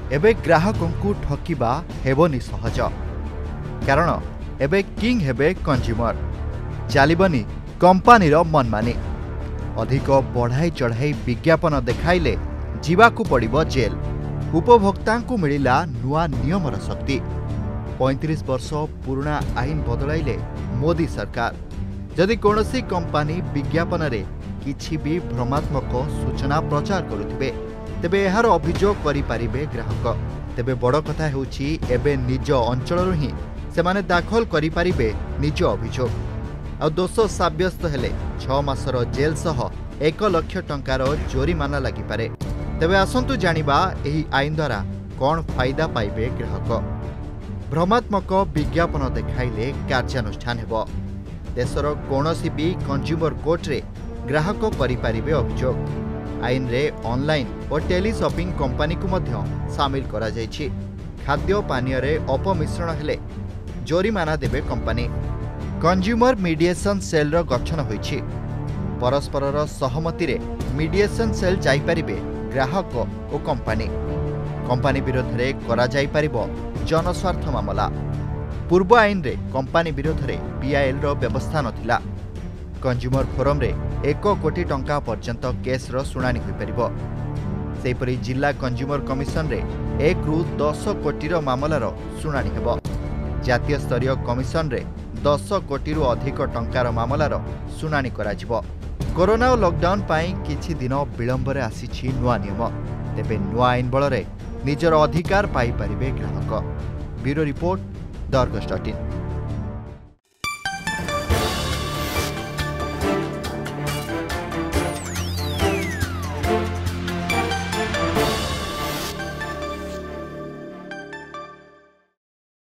एबे ग्राहकंकु ठकिबा हेबनी सहज कारण एबे किंग हेबे कंज्यूमर चलिबनी कंपानीर मनमानी अधिक बढ़ाई चढ़ाई विज्ञापन देखाइले जीवाकू पड़िबो जेल उपभोक्तांकु मिलिला नुआ नियमर शक्ति 35 वर्ष पुराना आईन बदलाइले मोदी सरकार जदि कोनोसी कंपानी विज्ञापन रे किछि भी भ्रमात्मक सूचना प्रचार करुथिबे तेबे एहार अभियोग करि पारिबे ग्राहक तेबे बड़ कथा हेउछि एबे निज अंचलरु ही सेमाने दाखल करि पारिबे निज अभियोग आ दोष साब्यस्त हेले 6 मासर जेल सह 1 लाख टंकार जोरिमाना लागि पारे तेबे आसंतु जानिबा एही आईन द्वारा कोन फायदा पाइबे ग्राहक भ्रमात्मक विज्ञापन देखाइले कार्यानुष्ठान हेबो देशर कोनोसी भी कंज्यूमर कोर्ट रे ग्राहक करि पारिबे अभियोग आईन रे ऑनलाइन और टेली शॉपिंग कंपनी को मध्य शामिल करा जायछि खाद्य पानीय रे अपमिश्रण हेले जोरिमाना देबे कंपनी कंज्यूमर मीडिएशन सेल रो गठन होइछि परस्पर सहमति रे मीडिएशन सेल जाई परिबे ग्राहक और कंपनी विरोध रे करा जाई परिबो जनस्वार्थ मामला पूर्व आईन रे कंपनी विरोध रे पीआईएल रो व्यवस्था नथिला कंज्यूमर फोरम रे 1 कोटी टंका पर्यंत केस रो सुनानी होई परिबो सेपरि जिला कंज्यूमर कमिशन रे 1 रु 10 कोटी रो मामलार सुनानी हेबो जातीय स्तरीय कमिशन रे 10 कोटी रु अधिक टंकार मामलार सुनानी करा जिवो कोरोना और लॉकडाउन पाई किछि दिन विलंब रे आसीछि नुआ नियम तेबे नुआ आईन बल रे निजर अधिकार पाई परिबे ग्राहक ब्यूरो रिपोर्ट द अर्गस.in